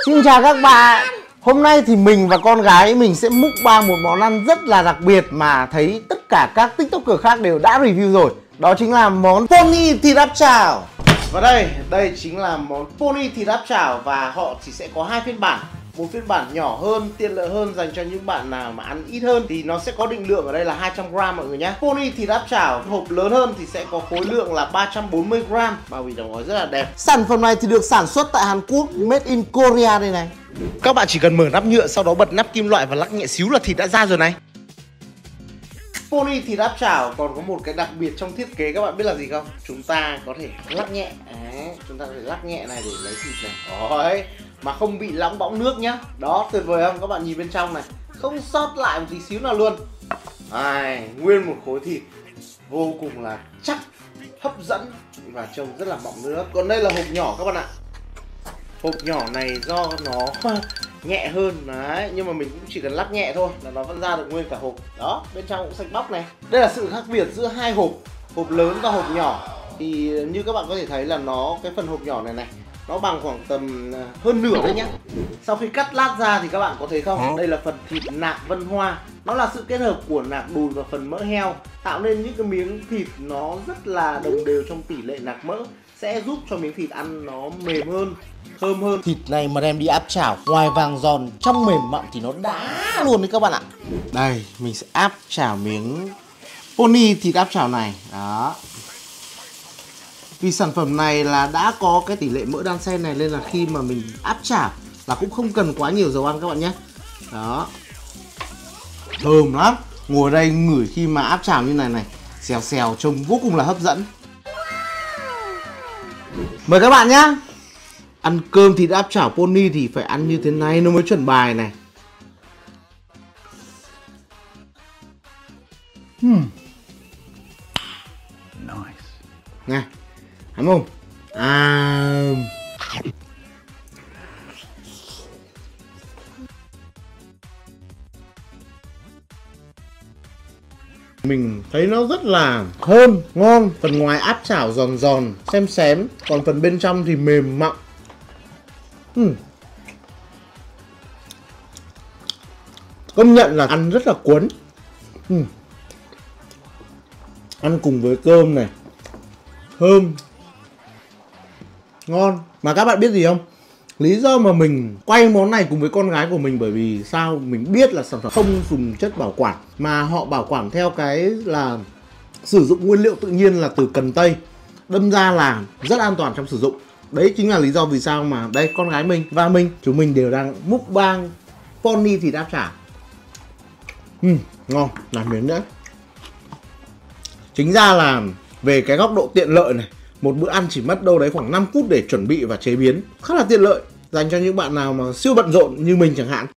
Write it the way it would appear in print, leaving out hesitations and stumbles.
Xin chào các bạn. Hôm nay thì mình và con gái mình sẽ mukbang một món ăn rất là đặc biệt mà thấy tất cả các tiktoker khác đều đã review rồi. Đó chính là món pony thịt áp chảo. Và đây chính là món pony thịt áp chảo và họ chỉ sẽ có hai phiên bản. Một phiên bản nhỏ hơn, tiện lợi hơn dành cho những bạn nào mà ăn ít hơn thì nó sẽ có định lượng ở đây là 200g mọi người nhé. Pony thịt áp chảo hộp lớn hơn thì sẽ có khối lượng là 340g, bao bì đóng gói rất là đẹp. Sản phẩm này thì được sản xuất tại Hàn Quốc, made in Korea đây này. Các bạn chỉ cần mở nắp nhựa, sau đó bật nắp kim loại và lắc nhẹ xíu là thịt đã ra rồi này. Pony thịt áp chảo còn có một cái đặc biệt trong thiết kế, các bạn biết là gì không? Chúng ta có thể lắc nhẹ. Đấy, chúng ta có thể lắc nhẹ này để lấy thịt này. Đấy, mà không bị lỏng bõng nước nhá. Đó, tuyệt vời không? Các bạn nhìn bên trong này, không sót lại một tí xíu nào luôn. Đấy, nguyên một khối thịt vô cùng là chắc, hấp dẫn và trông rất là mọng nước. Còn đây là hộp nhỏ các bạn ạ. Hộp nhỏ này do nó nhẹ hơn đấy, nhưng mà mình cũng chỉ cần lắc nhẹ thôi là nó vẫn ra được nguyên cả hộp. Đó, bên trong cũng sạch bóc này. Đây là sự khác biệt giữa hai hộp, hộp lớn và hộp nhỏ. Thì như các bạn có thể thấy là cái phần hộp nhỏ này nó bằng khoảng tầm hơn nửa đấy nhá. Sau khi cắt lát ra thì các bạn có thấy không? Đây là phần thịt nạc Vân Hoa. Nó là sự kết hợp của nạc đùi và phần mỡ heo, tạo nên những cái miếng thịt nó rất là đồng đều trong tỷ lệ nạc mỡ, sẽ giúp cho miếng thịt ăn nó mềm hơn, thơm hơn. Thịt này mà đem đi áp chảo, ngoài vàng giòn trong mềm mặn thì nó đã luôn đấy các bạn ạ. Đây, mình sẽ áp chảo miếng pony thịt áp chảo này. Đó. Vì sản phẩm này là đã có cái tỷ lệ mỡ đan xen này nên là khi mà mình áp chảo là cũng không cần quá nhiều dầu ăn các bạn nhé. Đó. Thơm lắm. Ngồi đây ngửi khi mà áp chảo như này xèo xèo trông vô cùng là hấp dẫn. Mời các bạn nhá. Ăn cơm thịt áp chảo pony thì phải ăn như thế này nó mới chuẩn bài này. Nice. Nè, hắm không? Mình thấy nó rất là thơm, ngon. Phần ngoài áp chảo giòn giòn, xém xém. Còn phần bên trong thì mềm mặn. Công nhận là ăn rất là cuốn. Ăn cùng với cơm này, thơm, ngon. Mà các bạn biết gì không? Lý do mà mình quay món này cùng với con gái của mình bởi vì sao? Mình biết là sản phẩm không dùng chất bảo quản, mà họ bảo quản theo cái là sử dụng nguyên liệu tự nhiên là từ cần tây, đâm ra là rất an toàn trong sử dụng. Đấy chính là lý do vì sao mà đây con gái mình và chúng mình đều đang mukbang pony thịt áp chảo. Ngon, làm miếng nữa. Chính ra là về cái góc độ tiện lợi này, một bữa ăn chỉ mất đâu đấy khoảng 5 phút để chuẩn bị và chế biến, khá là tiện lợi dành cho những bạn nào mà siêu bận rộn như mình chẳng hạn.